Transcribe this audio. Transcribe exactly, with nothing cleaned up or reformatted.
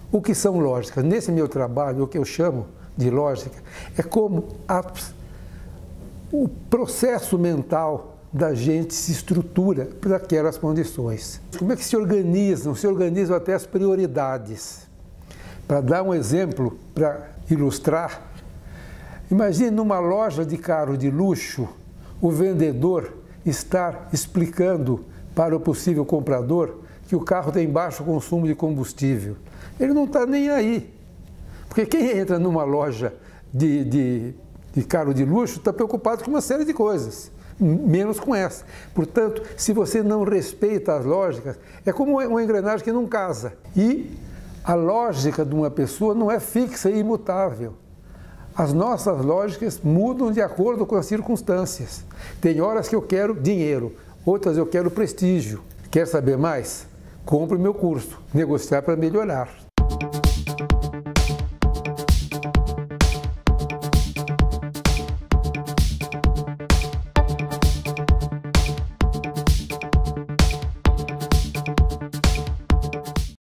O que são lógicas? Nesse meu trabalho, o que eu chamo de lógica é como a, o processo mental da gente se estrutura para aquelas condições. Como é que se organizam? Se organizam até as prioridades. Para dar um exemplo, para ilustrar, imagine numa loja de carro de luxo, o vendedor estar explicando para o possível comprador que o carro tem baixo consumo de combustível. Ele não está nem aí. Porque quem entra numa loja de, de, de carro de luxo está preocupado com uma série de coisas, menos com essa. Portanto, se você não respeita as lógicas, é como uma engrenagem que não casa. E a lógica de uma pessoa não é fixa e imutável. As nossas lógicas mudam de acordo com as circunstâncias. Tem horas que eu quero dinheiro, outras eu quero prestígio. Quer saber mais? Compre o meu curso, Negociar para Melhorar.